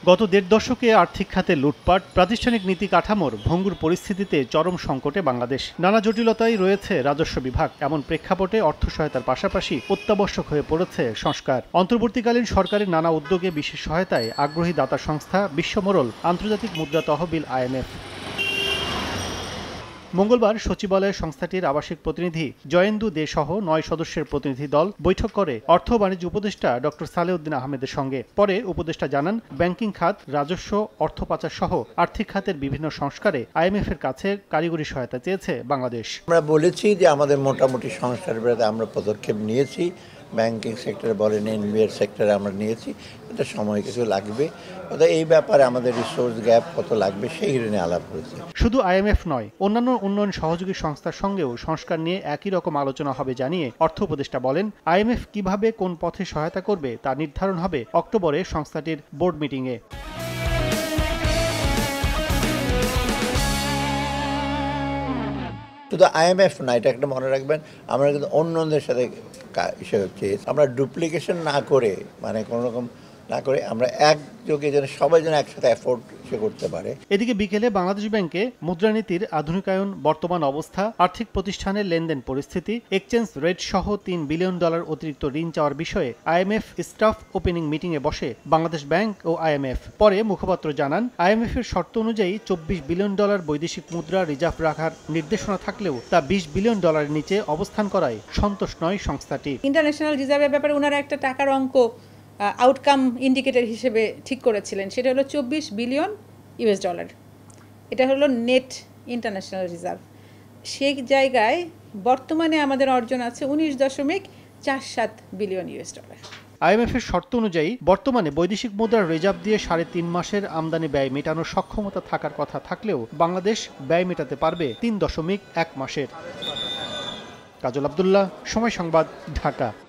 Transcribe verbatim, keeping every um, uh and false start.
গত দেড় দশকে আর্থিক খাতে লুটপাট, প্রাতিষ্ঠানিক নীতি কাঠামোর ভঙ্গুর পরিস্থিতিতে চরম সংকটে বাংলাদেশ। নানা জটিলতাই রয়েছে রাজস্ব বিভাগ। এমন প্রেক্ষাপটে অর্থ সহায়তার পাশাপাশি অত্যাবশ্যক হয়ে পড়েছে সংস্কার। অন্তর্বর্তীকালীন সরকারের নানা উদ্যোগে বিশেষ সহায়তায় আগ্রহী দাতা সংস্থা বিশ্বমোড়ল, আন্তর্জাতিক মুদ্রা তহবিল আইএমএফ। মঙ্গলবার সচিবালয়ে সংস্থাটির আবাসিক প্রতিনিধি জয়েন্দু দে সহ নয় সদস্যের প্রতিনিধি দল বৈঠক করে অর্থ বাণিজ্য উপদেষ্টা ডক্টর সালেউদ্দিন আহমেদের সঙ্গে। পরে উপদেষ্টা জানান, ব্যাংকিং খাত, রাজস্ব, অর্থ পাচার সহ আর্থিক খাতের বিভিন্ন সংস্কারে আইএমএফ এর কাছে কারিগরি সহায়তা চেয়েছে বাংলাদেশ। আমরা বলেছি যে আমাদের মোটামুটি সংস্কারের ব্যাপারে আমরা পদক্ষেপ নিয়েছি। ব্যাংকিং সেক্টরে বলেন, এনবিআর সেক্টরে আমরা নিয়েছি। এটা সময় কিছু লাগবে, এই ব্যাপারে আমাদের রিসোর্স গ্যাপ কত লাগবে সেই নিয়ে আলাপ হয়েছে। শুধু আইএমএফ নয়, অন্যান্য উন্নয়ন সহযোগী সংস্থার সঙ্গেও সংস্কার নিয়ে একই রকম আলোচনা হবে জানিয়ে অর্থ উপদেষ্টা বলেন, আইএমএফ কিভাবে কোন পথে সহায়তা করবে তা নির্ধারণ হবে অক্টোবরে সংস্থাটির বোর্ড মিটিংয়ে। শুধু আইএমএফ না, এটা একটা মনে রাখবেন, আমরা কিন্তু অন্যদের সাথে হিসেবে চেয়েছি আমরা ডুপ্লিকেশন না করে, মানে কোনো রকম না করে আমরা একযোগে যেন সবাই যেন একসাথে এফোর্ড সে করতে পারে। এদিকে বিকেলে বাংলাদেশ ব্যাংকে মুদ্রানীতির আধুনিকায়ন, বর্তমান অবস্থা, আর্থিক প্রতিষ্ঠানের লেনদেন পরিস্থিতি, এক্সচেঞ্জ রেট সহ তিন বিলিয়ন ডলার অতিরিক্ত ঋণ চাওয়ার বিষয়ে আইএমএফ স্টাফ ওপেনিং মিটিংয়ে বসে বাংলাদেশ ব্যাংক ও আইএমএফ। পরে মুখপাত্র জানান, আইএমএফ এর শর্ত অনুযায়ী চব্বিশ বিলিয়ন ডলার বৈদেশিক মুদ্রা রিজার্ভ রাখার নির্দেশনা থাকলেও তা বিশ বিলিয়ন ডলারের নিচে অবস্থান করায় সন্তোষ নয় সংস্থাটি। ইন্টারন্যাশনাল রিজার্ভের ব্যাপারে ওনারা একটা টাকার অঙ্ক আউটকাম ইন্ডিকেটর হিসেবে ঠিক করেছিলেন, সেটা হলো চব্বিশ বিলিয়ন ইউএস ডলার। এটা হলো নেট ইন্টারন্যাশনাল রিজার্ভ। সেই জায়গায় বর্তমানে আমাদের অর্জন আছে উনিশ দশমিক চার সাত বিলিয়ন ইউএস ডলার। আইএমএফ এর শর্ত অনুযায়ী বর্তমানে বৈদেশিক মুদ্রার রিজার্ভ দিয়ে সাড়ে তিন মাসের আমদানি ব্যয় মেটানোর সক্ষমতা থাকার কথা থাকলেও বাংলাদেশ ব্যয় মেটাতে পারবে তিন দশমিক এক মাসের। কাজল আব্দুল্লাহ, সময় সংবাদ, ঢাকা।